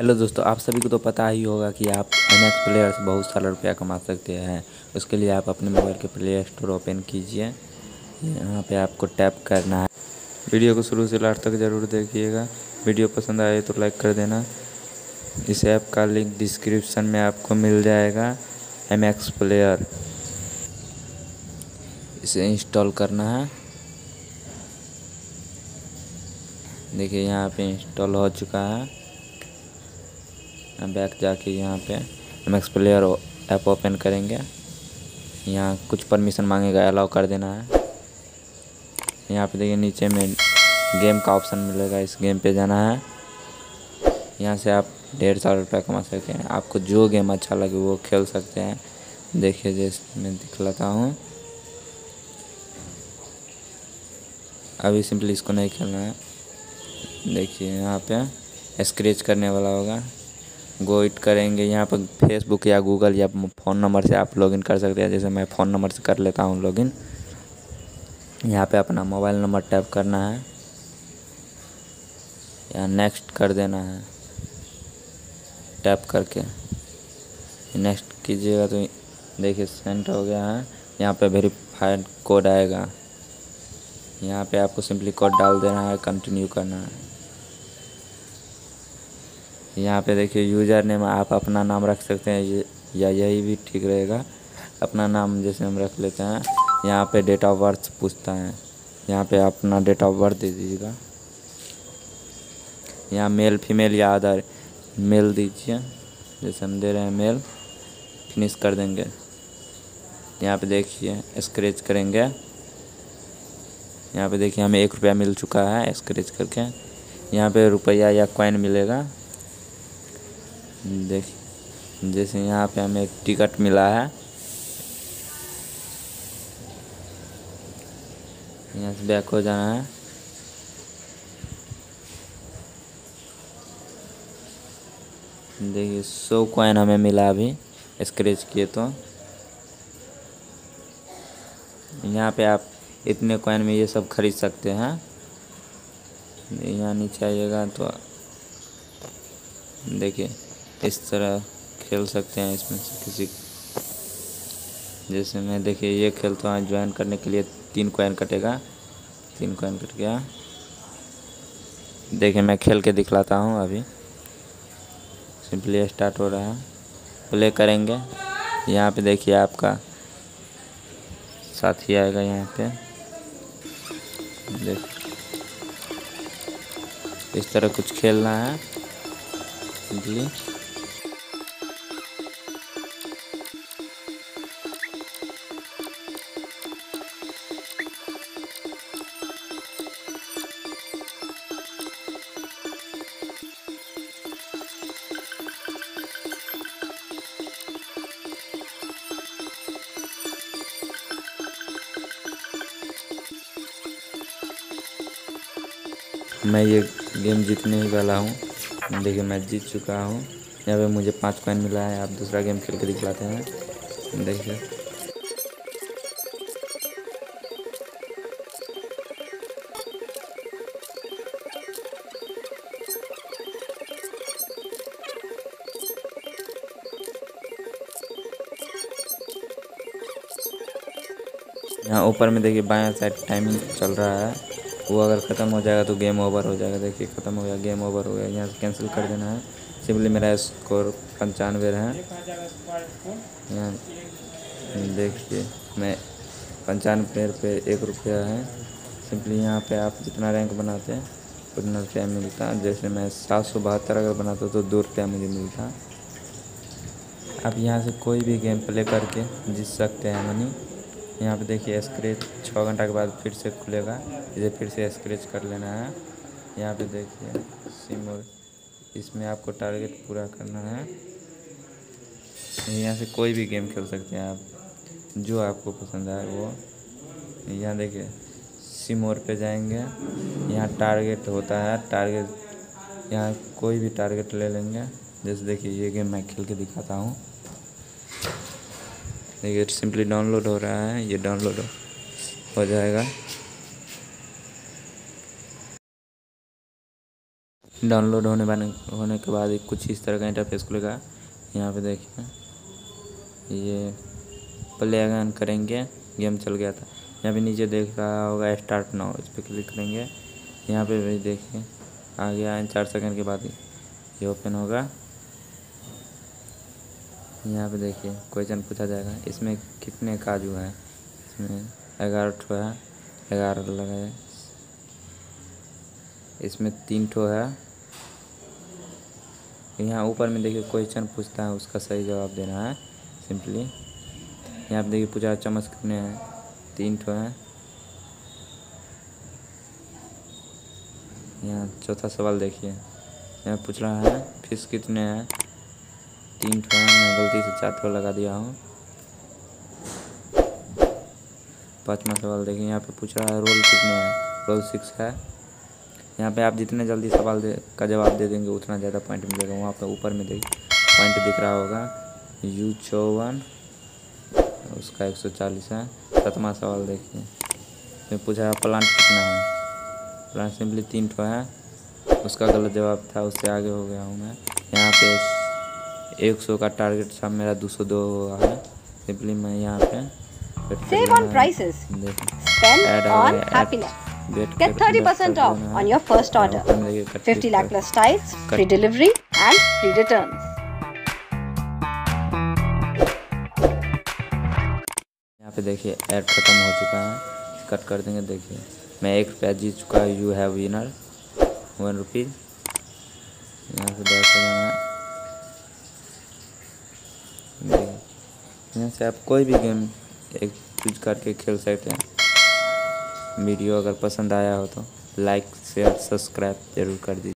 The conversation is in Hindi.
हेलो दोस्तों, आप सभी को तो पता ही होगा कि आप MX प्लेयर से बहुत सारा रुपया कमा सकते हैं। उसके लिए आप अपने मोबाइल के प्ले स्टोर ओपन कीजिए। यहाँ पे आपको टैप करना है। वीडियो को शुरू से लास्ट तक ज़रूर देखिएगा। वीडियो पसंद आए तो लाइक कर देना। इस ऐप का लिंक डिस्क्रिप्शन में आपको मिल जाएगा। MX प्लेयर, इसे इंस्टॉल करना है। देखिए यहाँ पे इंस्टॉल हो चुका है। बैक जाके यहाँ पे MX प्लेयर ऐप ओपन करेंगे। यहाँ कुछ परमिशन मांगेगा, अलाउ कर देना है। यहाँ पे देखिए नीचे में गेम का ऑप्शन मिलेगा, इस गेम पे जाना है। यहाँ से आप ढेर सारा रुपया कमा सकते हैं। आपको जो गेम अच्छा लगे वो खेल सकते हैं। देखिए जैसे मैं दिखलाता हूँ। अभी सिंपली इसको नहीं खेलना है। देखिए यहाँ पे स्क्रैच करने वाला होगा, गो इट करेंगे। यहाँ पर फेसबुक या गूगल या फ़ोन नंबर से आप लॉगिन कर सकते हैं। जैसे मैं फ़ोन नंबर से कर लेता हूँ लॉगिन। यहाँ पे अपना मोबाइल नंबर टाइप करना है, या नेक्स्ट कर देना है। टैप करके नेक्स्ट कीजिएगा तो देखिए सेंड हो गया है। यहाँ पे वेरीफाइड कोड आएगा। यहाँ पे आपको सिंपली कोड डाल देना है, कंटिन्यू करना है। यहाँ पे देखिए यूज़र नेम आप अपना नाम रख सकते हैं, या यही भी ठीक रहेगा। अपना नाम जैसे हम रख लेते हैं। यहाँ पे डेट ऑफ बर्थ पूछता है, यहाँ पे अपना डेट ऑफ बर्थ दे दीजिएगा। यहाँ मेल फीमेल या अदर मेल दीजिए, जैसे हम दे रहे हैं मेल। फिनिश कर देंगे। यहाँ पे देखिए स्क्रैच करेंगे। यहाँ पे देखिए हमें 1 रुपया मिल चुका है स्क्रैच करके। यहाँ पे रुपया या कॉइन मिलेगा। देखिए जैसे यहाँ पे हमें टिकट मिला है। यहाँ से बैक हो जाना है। देखिए 100 कॉइन हमें मिला अभी स्क्रैच किए तो। यहाँ पे आप इतने कॉइन में ये सब खरीद सकते हैं। यहाँ नीचे आइएगा तो देखिए इस तरह खेल सकते हैं इसमें से किसी। जैसे मैं देखिए ये खेलता हूँ, ज्वाइन करने के लिए 3 कॉइन कटेगा। 3 कॉइन कट गया। देखिए मैं खेल के दिखलाता हूँ। अभी सिंपली स्टार्ट हो रहा है, प्ले करेंगे। यहाँ पे देखिए आपका साथी आएगा। यहाँ पे देख इस तरह कुछ खेलना है सिंपली। मैं ये गेम जीतने ही वाला हूँ। देखिए मैं जीत चुका हूँ। यहाँ पे मुझे 5 कॉइन मिला है। आप दूसरा गेम खेल के दिखलाते हैं। देखिए यहाँ ऊपर में देखिए बायां साइड टाइमिंग चल रहा है। वो अगर ख़त्म हो जाएगा तो गेम ओवर हो जाएगा। देखिए ख़त्म हो गया, गेम ओवर हो गया। यहाँ से कैंसिल कर देना है। सिंपली मेरा स्कोर 95 है। यहाँ देखिए मैं 95 पे 1 रुपया है। सिंपली यहाँ पे आप जितना रैंक बनाते हैं उतना रुपया मिलता। जैसे मैं 772 अगर बनाता तो 2 रुपया मुझे मिलता। आप यहाँ से कोई भी गेम प्ले करके जीत सकते हैं मनी। यहाँ पे देखिए स्क्रैच 6 घंटा के बाद फिर से खुलेगा। इसे फिर से स्क्रैच कर लेना है। यहाँ पे देखिए सिम, और इसमें आपको टारगेट पूरा करना है। यहाँ से कोई भी गेम खेल सकते हैं आप, जो आपको पसंद आए वो। यहाँ देखिए सिम और पे जाएंगे। यहाँ टारगेट होता है। टारगेट यहाँ कोई भी टारगेट ले लेंगे। जैसे देखिए ये गेम मैं खेल के दिखाता हूँ। देखिए सिंपली डाउनलोड हो रहा है। ये डाउनलोड हो जाएगा। डाउनलोड होने के बाद कुछ इस तरह का इंटरफेस खुलेगा। यहाँ पे देखिए ये प्ले अगेन करेंगे, गेम चल गया था। यहाँ पे नीचे देख रहा होगा स्टार्ट नाउ, इस पर क्लिक करेंगे। यहाँ पे भी देखिए आ गया, 4 सेकंड के बाद ये ओपन होगा। यहाँ पे देखिए क्वेश्चन पूछा जाएगा, इसमें कितने काजू हैं? इसमें 11 ठो है, 11 लगाए। इसमें 3 ठो है। यहाँ ऊपर में देखिए क्वेश्चन पूछता है, उसका सही जवाब देना है सिंपली। यहाँ पे देखिए पूछा चम्मच कितने हैं? 3 ठो है। यहाँ चौथा सवाल देखिए, यहाँ पूछ रहा है फिश कितने हैं? 3 ठो है, मैं गलती से 4 ठो लगा दिया हूँ। 5वां सवाल देखिए, यहाँ पे पूछ रहा है रोल कितने हैं? रोल 6 है। यहाँ पे आप जितने जल्दी सवाल का जवाब दे देंगे उतना ज़्यादा पॉइंट मिलेगा। वहाँ पे ऊपर में देखिए पॉइंट दिख रहा होगा, U54 उसका 140 है। 7वां सवाल देखिए, इसमें पूछा है प्लांट कितना है? प्लांट सिंपली 3 ठो है, उसका गलत जवाब था, उससे आगे हो गया हूँ मैं। यहाँ पे 100 का टारगेट था, मेरा 202 हुआ है। सिंपली मैं यहाँ पे Save on prices. Spend on happiness. Get 30% off on your first order. 50 lakh plus tiles, free delivery and free returns. यहाँ पे देखिए ऐड खत्म हो चुका है, कट कर देंगे। देखिए मैं 1 रुपया जीत चुका है। You have winner 1 rupees. यहाँ से 10 हो जाना है। यहाँ से आप कोई भी गेम एक चूज करके खेल सकते हैं। वीडियो अगर पसंद आया हो तो लाइक शेयर सब्सक्राइब जरूर कर दीजिए।